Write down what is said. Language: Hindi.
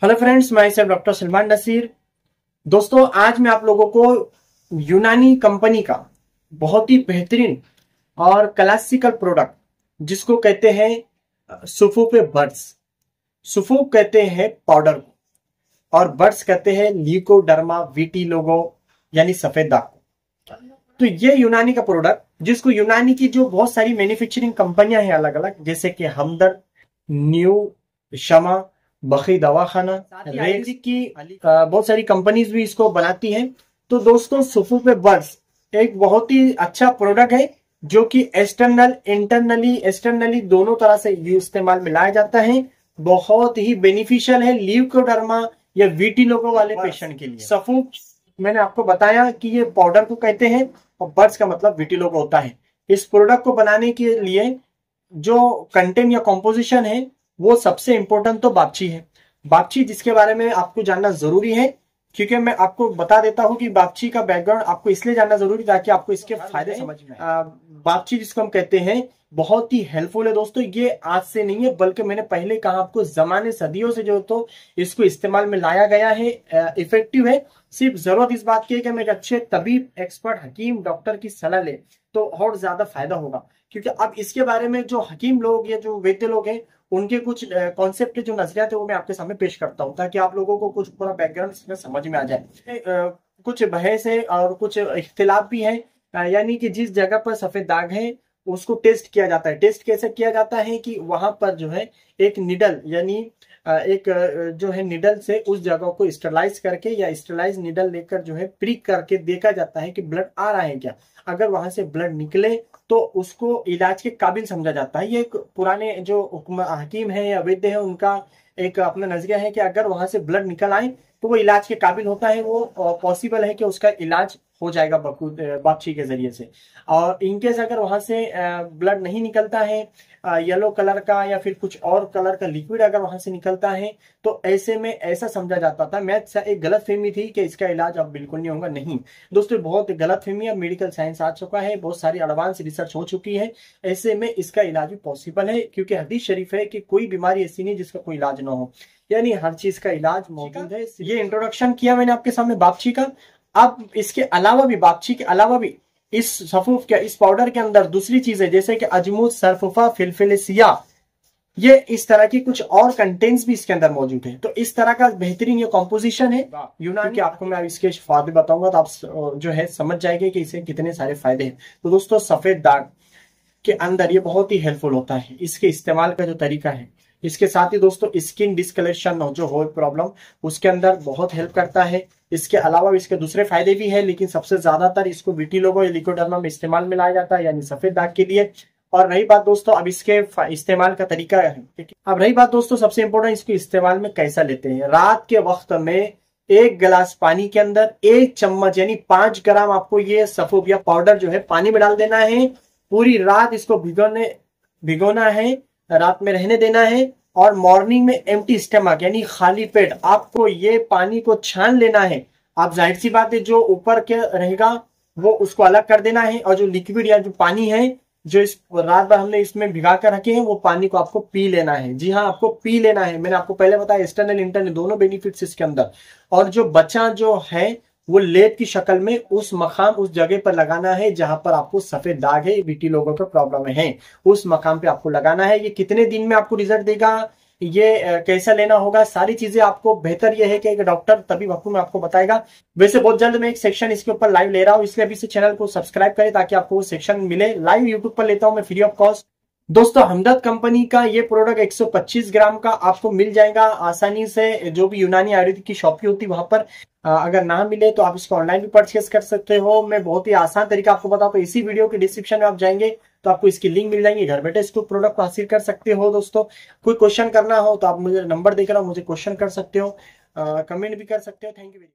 हेलो फ्रेंड्स, मैं सेफ डॉक्टर सलमान नसीर। दोस्तों, आज मैं आप लोगों को यूनानी कंपनी का बहुत ही बेहतरीन और क्लासिकल प्रोडक्ट जिसको कहते हैं सुफूप बर्ड्स। सुफूप कहते हैं पाउडर को और बर्ड्स कहते हैं ल्यूकोडर्मा विटिलिगो यानी सफेद दाग को। तो ये यूनानी का प्रोडक्ट जिसको यूनानी की जो बहुत सारी मैन्युफैक्चरिंग कंपनियां हैं अलग अलग, जैसे कि हमदर्द, न्यू, शमा, बखी दवाखाना, रेक्स की बहुत सारी कंपनीज भी इसको बनाती हैं। तो दोस्तों, सुफूप बर्ड्स एक बहुत ही अच्छा प्रोडक्ट है जो कि एक्सटर्नली दोनों तरह से इस्तेमाल में लाया जाता है। बहुत ही बेनिफिशियल है ल्यूकोडर्मा या विटिलिगो वाले पेशेंट के लिए। सुफूप मैंने आपको बताया कि ये पाउडर को कहते हैं और बर्ड्स का मतलब विटिलिगो होता है। इस प्रोडक्ट को बनाने के लिए जो कंटेंट या कॉम्पोजिशन है वो सबसे इंपॉर्टेंट तो बापची है। बापची जिसके बारे में आपको जानना जरूरी है, क्योंकि मैं आपको बता देता हूं कि बापची का बैकग्राउंड आपको इसलिए जानना जरूरी ताकि आपको इसके फायदे समझ में आए। बापची जिसको हम कहते हैं बहुत ही हेल्पफुल है दोस्तों। ये आज से नहीं है, बल्कि मैंने पहले कहा आपको जमाने सदियों से जो तो इसको इस्तेमाल में लाया गया है, इफेक्टिव है। सिर्फ जरूरत इस बात की है कि हम एक अच्छे तबीब, एक्सपर्ट, हकीम, डॉक्टर की सलाह ले तो और ज्यादा फायदा होगा। क्योंकि अब इसके बारे में जो हकीम लोग या जो वैद्य लोग हैं उनके कुछ कॉन्सेप्ट, जो नजरिया थे वो मैं आपके सामने पेश करता हूं ताकि आप लोगों को कुछ पूरा बैकग्राउंड समझ में आ जाए। कुछ बहस है और कुछ इख्तिलाफ भी है, यानी कि जिस जगह पर सफेद दाग है उसको टेस्ट किया जाता है। टेस्ट कैसे किया जाता है कि वहां पर जो है एक निडल यानी एक जो है निडल से उस जगह को स्टरलाइज करके या स्टरलाइज निडल लेकर जो है प्रिक करके देखा जाता है कि ब्लड आ रहा है क्या। अगर वहां से ब्लड निकले तो उसको इलाज के काबिल समझा जाता है। ये एक पुराने जो हकीम है या वैद्य है उनका एक अपना नजरिया है कि अगर वहां से ब्लड निकल आए तो वो इलाज के काबिल होता है, वो पॉसिबल है कि उसका इलाज हो जाएगा बापची के जरिए से। और इनकेस अगर वहां से ब्लड नहीं निकलता है, येलो कलर का या फिर कुछ और कलर का लिक्विड अगर वहां से निकलता है, तो ऐसे में ऐसा समझा जाता था, मैं एक गलत फहमी थी कि इसका इलाज अब बिल्कुल नहीं होगा। नहीं दोस्तों, बहुत गलत फहमी है। मेडिकल साइंस आ चुका है, बहुत सारी एडवांस रिसर्च हो चुकी है। ऐसे में इसका इलाज भी पॉसिबल है, क्योंकि हदीस शरीफ है कि कोई बीमारी ऐसी नहीं जिसका कोई इलाज ना हो, यानी हर चीज का इलाज मौजूद है। ये इंट्रोडक्शन किया मैंने आपके सामने बापची का। अब इसके अलावा भी, बापची के अलावा भी इस सफूफ के इस पाउडर के अंदर दूसरी चीजें जैसे कि अजमूद, सरफुफा, फिलफिलिसिया, ये इस तरह की कुछ और कंटेंट्स भी इसके अंदर मौजूद है। तो इस तरह का बेहतरीन ये कॉम्पोजिशन है यूनानी। आपको मैं इसके फायदे बताऊंगा तो आप जो है समझ जाएंगे कि इसे कितने सारे फायदे हैं। तो दोस्तों, सफेद दाग के अंदर ये बहुत ही हेल्पफुल होता है। इसके इस्तेमाल का जो तरीका है, इसके साथ ही दोस्तों स्किन डिस्कलरेशन जो हो प्रॉब्लम, उसके अंदर बहुत हेल्प करता है। इसके अलावा इसके दूसरे फायदे भी है, लेकिन सबसे ज्यादातर इसको विटिलिगो या ल्यूकोडर्मा में इस्तेमाल में लाया जाता है, यानी सफेद दाग के लिए। और रही बात दोस्तों अब इसके इस्तेमाल का तरीका है। अब रही बात दोस्तों सबसे इंपॉर्टेंट, इसको इस्तेमाल में कैसा लेते हैं। रात के वक्त में 1 गिलास पानी के अंदर 1 चम्मच यानी 5 ग्राम आपको ये सफूफ या पाउडर जो है पानी में डाल देना है। पूरी रात इसको भिगोना है, रात में रहने देना है। और मॉर्निंग में एम्प्टी स्टमक यानी खाली पेट आपको ये पानी को छान लेना है। आप जाहिर सी बात है जो ऊपर के रहेगा वो उसको अलग कर देना है, और जो लिक्विड या जो पानी है जो इस रात भर हमने इसमें भिगा कर रखे हैं वो पानी को आपको पी लेना है। जी हाँ, आपको पी लेना है। मैंने आपको पहले बताया एक्सटर्नल इंटरनल दोनों बेनिफिट्स इसके अंदर। और जो बचा जो है वो लेप की शक्ल में उस मकाम, उस जगह पर लगाना है जहां पर आपको सफेद दाग है, विटिलिगो का प्रॉब्लम है, उस मकाम पे आपको लगाना है। ये कितने दिन में आपको रिजल्ट देगा, ये कैसा लेना होगा, सारी चीजें आपको बेहतर ये है कि एक डॉक्टर तभी वक्त में आपको बताएगा। वैसे बहुत जल्द मैं एक सेक्शन इसके ऊपर लाइव ले रहा हूँ, इसलिए अभी से चैनल को सब्सक्राइब करें ताकि आपको वो सेक्शन मिले। लाइव यूट्यूब पर लेता हूँ मैं फ्री ऑफ कॉस्ट। दोस्तों, हमदर्द कंपनी का ये प्रोडक्ट 125 ग्राम का आपको मिल जाएगा आसानी से। जो भी यूनानी आयुर्वेदिक की शॉप होती है वहां पर अगर ना मिले तो आप इसको ऑनलाइन भी परचेस कर सकते हो। मैं बहुत ही आसान तरीका आपको बताऊं तो इसी वीडियो के डिस्क्रिप्शन में आप जाएंगे तो आपको इसकी लिंक मिल जाएंगी, घर बैठे इसको प्रोडक्ट हासिल कर सकते हो। दोस्तों, कोई क्वेश्चन करना हो तो आप मुझे नंबर देकर मुझे क्वेश्चन कर सकते हो, कमेंट भी कर सकते हो। Thank you.